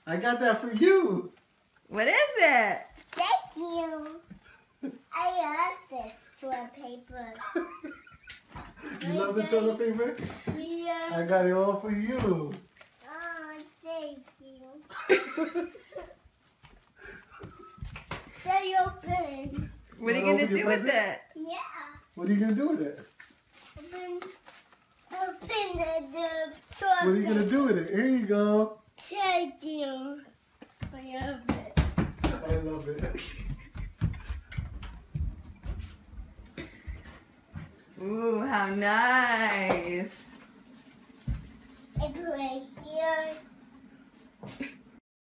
I got that for you. What is it? Thank you. I love this toilet paper. You love the toilet paper? Yeah. I got it all for you. Oh, thank you. Stay open. What are you gonna do with it? Yeah. What are you gonna do with it? Open the toilet. What are you gonna do with it? Here you go. Thank you. I love it. I love it. Ooh, how nice. It's right here.